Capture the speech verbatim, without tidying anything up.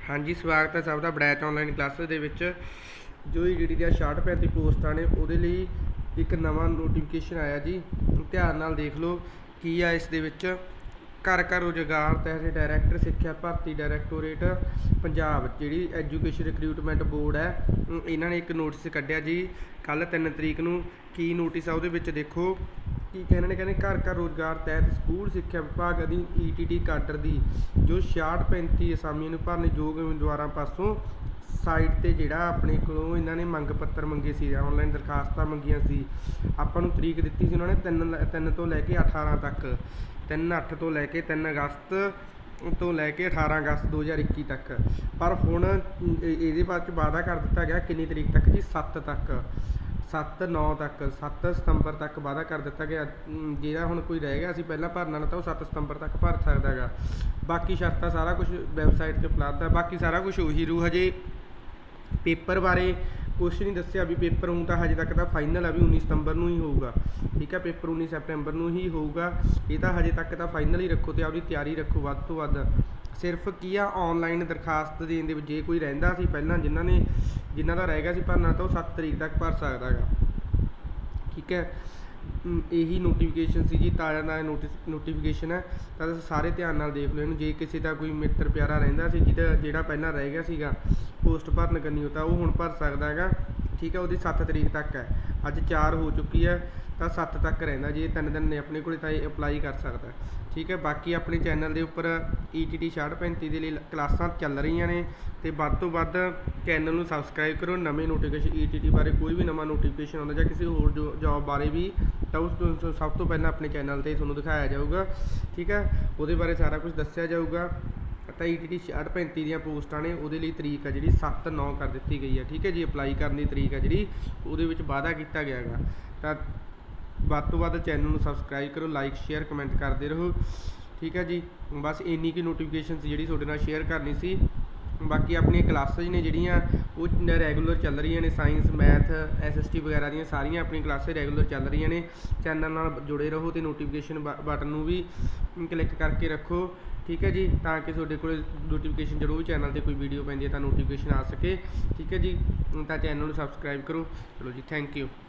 हाँ जी, स्वागत है सब का ब्रैच ऑनलाइन क्लासेस दे विच। जो ई डी टी ਦੀਆਂ ਛਿਆਹਠ पैंती पोस्टां ने ਉਹਦੇ ਲਈ एक नवा नोटिफिकेशन आया जी। ध्यान नाल देख लो की आ इस दे विच। घर घर रोजगार तहत डायरैक्टर सिक्ख्या भर्ती डायरैक्टोरेट पंजाब जी एजुकेशन रिक्रूटमेंट बोर्ड है, इन्होंने एक नोटिस कढ़िया जी कल तीन तरीक नूं। की नोटिस आ उहदे विच देखो की कहने ने, कहने घर घर रोजगार तहत स्कूल सिक्ख्या विभाग अधीन ई टी टी काडर की जो छियाहठ पैंती असामियां नूं भरने योग उम्मीदवारों पासों साइट ते जिहड़ा अपने कोलों इन्होंने मंग पत्तर मंगे सी, ऑनलाइन दरखास्तां मंगियां सी। आपां नूं तरीक दित्ती सी उन्होंने तीन तीन तो लैके अठारह तक, तीन अठ तो लैके तीन अगस्त तो लैके अठारह अगस्त दो हज़ार इक्की तक। पर हुण इहदे बारे वादा कर दिता गया किन्नी तरीक तक जी, सत्त तक, सत्त नौ तक, सत्त सितंबर तक वादा कर दिता गया। जिहड़ा हुण कोई रह गया सी पहलां भरना ना, तो सत्त सितंबर तक भर सकदा गा। बाकी शर्तां सारा कुछ वैबसाइट ते उपलब्ध है। बाकी सारा कुछ उही रू। हजे पेपर बारे कुछ नहीं दस्सिया भी, पेपर हूँ तो हजे तक तो फाइनल है भी उन्नीस सितंबर नूं ही होऊगा। ठीक है, पेपर उन्नीस सैप्टेंबर नूं ही होऊगा। ये तो हजे तक तो फाइनल ही रखो, तो आपकी तैयारी रखो वध तो वध। सिर्फ की आ ऑनलाइन दरखास्त देने दे जे कोई रहिंदा सी पहलां, जिन्हां ने जिन्हां दा रह गया सी भरना, तो सत्त तरीक तक भर सकदा गा। ठीक है, यही नोटिफिकेशन सी जी, ताज़ा ताज़ा नोटिस नोटिफिकेशन है। तो सारे ध्यान नाल देख लो इहनूं। जे किसी का कोई मित्र प्यारा रहिंदा सी जिहदा जिहड़ा पहलां रह गया सीगा पोस्ट भरन करनी हो, तो वो हुण भर सकदा हैगा। ठीक है, वो सत्त तरीक तक है, अज चार हो चुकी है तो सत्त तक रहिंदा। जे तीन दिन ने अपने को अपलाई कर सकता है। ठीक है, बाकी अपने चैनल के उपर ई टी टी छियाहठ पैंती के लिए क्लासां चल रही ने, तो वध तो वध चैनल में सबसक्राइब करो। नवे नोटिफिकेशन ई टी टी बारे कोई भी नवा नोटिफिकेशन आता जां किसी होर जो जॉब बारे भी, तो उस सब तो पहले अपने चैनल पर तुहानूं दिखाया जाऊगा। ठीक है, वो बारे सारा कुछ दस्सिया जाऊगा। तो ई टी टी छियाहठ पैंती दी पोस्टां ने उहदे लई तरीक है जी सत्त नौ कर दी गई है। ठीक है जी, अपलाई करने की तरीक है जी उहदे विच वादा किया गया है। तो वध तो वध चैनल में सबसक्राइब करो, लाइक शेयर कमेंट करते रहो। ठीक है जी, बस इन्नी की नोटिफिकेशन सी जिहड़ी तुहाडे नाल शेयर करनी सी। बाकी अपनी क्लासेज ने जिहड़ियां वो रैगूलर चल रही ने, science math S S T वगैरह दी सारियां अपनी क्लासेज रैगूलर चल रही ने। चैनल नाल जुड़े रहो तो नोटिफिकेशन बटन नूं भी क्लिक करके रखो। ठीक है जी, ताकि तुहाडे कोल नोटिफिकेशन जरूर चैनल पर कोई वीडियो पैंदी है तो नोटिफिकेशन आ सके। ठीक है जी, तो चैनल नूं सबसक्राइब करो। चलो जी, थैंक यू।